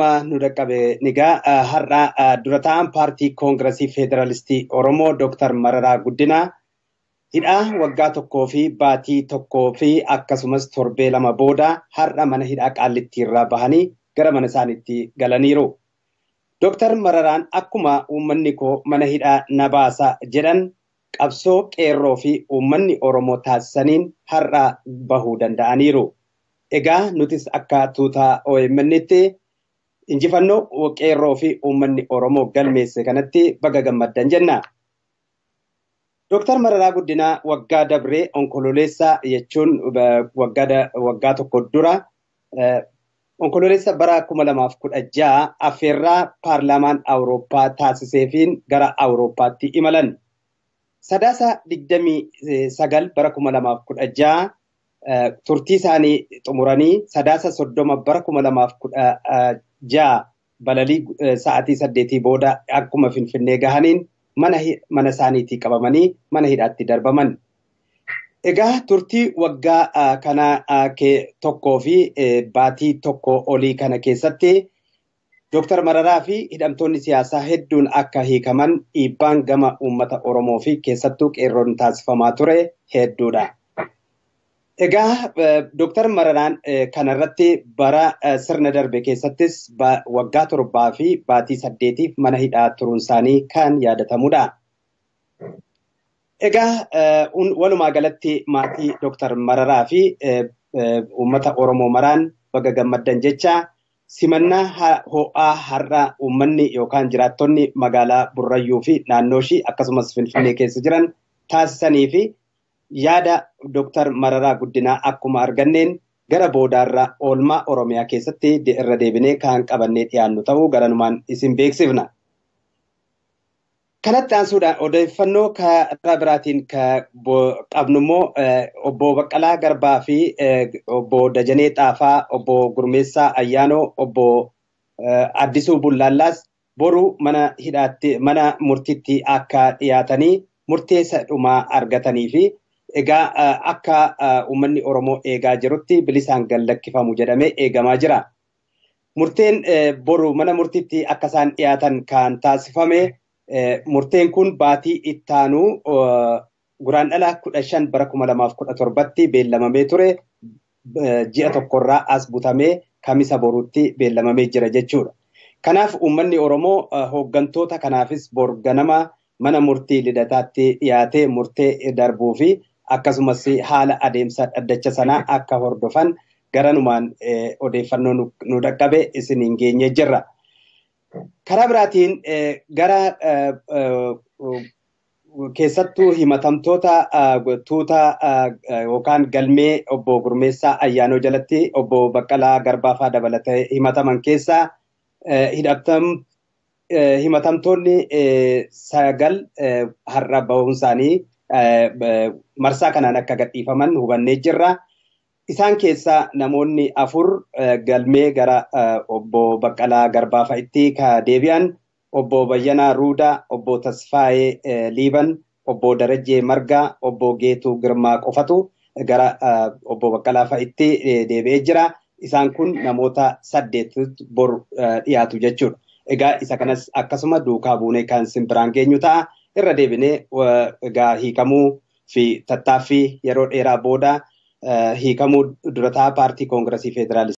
amma nu dhaqqabe nigaa har'a dura ta'an paartii koongiresii federaalistii Oromoo Dr. Mararaa Guddinaa hidhaa waggaa tokkoo fi baatii tokkoo fi akkasumas torbee lama booda har'a mana hidhaa Qaallittii irraa bahanii gara mana isaaniitti galaniiru. Dr. Mararaan akkuma uummanni koo mana hidhaa na baasa jedhan qabsoo qeerroo fi uummanni Oromoo taasisaniin har'a bahuu danda'aniiru. Egaa nutis akka tuutaa OMN'tti injifannoo qeerroo fi uummanni Oromoo galmeesse kanatti baga gammaddan jenna. Dr. Mararaa Guddinaa waggaa dabree onkololeessa jechuun waggaa tokko dura onkololeessa bara 2016 affeerraa paarlaamaan Awurooppaa taasiseefiin gara Awurooppaatti imalan. Sadaasa 29 bara 2016 turtii isaanii xumuranii sadaasa 30 bara 2016 balalii sa'aatii 8 booda akkuma Finfinnee gahaniin mana isaaniitii qabamanii mana hidhaatti darbaman. Egaa turtii waggaa kana tokkoo fi baatii tokko olii kana keessatti Dr. Mararaa fi hidhamtoonni siyaasaa hedduun akka hiikaman dhiibbaan gama uummata Oromoo fi keessattuu qeerroon taasifamaa ture hedduudha. Egaa Dr. Mararaan kanarratti bara sirna darbe keessattis waggaa 7 fi baatii 8 mana hidhaa turuun isaanii kan yaadatamudha. Egaa walumaa galatti maatii Dr. Mararaa fi uummata Oromoo maraan baga gammaddan jecha simannaa ho'aa har'a uummanni yookaan jiraattonni magaalaa Burrayyuu fi naannoo ishii akkasumas Finfinnee keessa jiran taasisanii fi yaada Dr. Mararaa Guddinaa akkuma arganneen gara boodaarra oolmaa Oromiyaa keessatti irra deebinee kan qabannee dhiyaannu ta'uu garanumaan isin beeksifna. Kanatti aansuudhaan odeeffannoo karaa biraatiin qabnummoo obbo Baqqalaa Garbaa fi obbo Dajanee Xaafaa, obbo Gurmeessaa Ayyaanoo, obbo Addisuu Bullaallaas boru mana murtiitti akka dhiyaatanii murteessa dhumaa argatanii fi egaa akka uummanni Oromoo eegaa jirutti bilisaan gallakkifamu jedhamee eegamaa jira. Murteen boru mana murtiitti akka isaan dhiyaatan kan taasifame murteen kun baatii ittaanuu guraandhala 15 bara 2017tti beellamamee ture ji'a tokkorraa as butamee kamisa boruutti beellamamee jira jechuudha. Kanaaf uummanni Oromoo hooggantoota kanaafis ganama mana murtii lidataatti dhiyaatee murtee darbuu fi akkasumas haala adeemsa dhaddacha sanaa akka hordofan garanumaan odeeffannoo nu dhaqqabe isiniin geenye jirra. Karaa biraatiin gara keessattuu himatamtoota tuuta yookaan galmee obbo Gurmeessaa Ayyaanoo jalatti obbo Baqqalaa Garbaafaa dabalatee himataman keessaa himatamtoonni 9 har'a bahuun isaanii marsaa kanaan akka gadhiifaman hubannee jirra. Isaan keessaa namoonni 4 galmee gara obbo Baqqalaa Garbaafaatti ka deebi'an obbo Bayyanaa Ruudaa, obbo Tasfaayee Liiban, obbo Darajjee Margaa, obbo Geetuu Girmaa qofatu gara obbo Baqqalaa fa'itti deebi'ee jira. Isaan kun namoota 8 bor dhiyaatu jechuudha. Egaa isa kanas akkasuma duukaa buunee kan simbiraan geenyu ta'a. Irra deebinee egaa hiikamuu fi tattaaffii yeroo dheeraa booda hiikamuu dura ta'aa paartii koongiresii federaalistii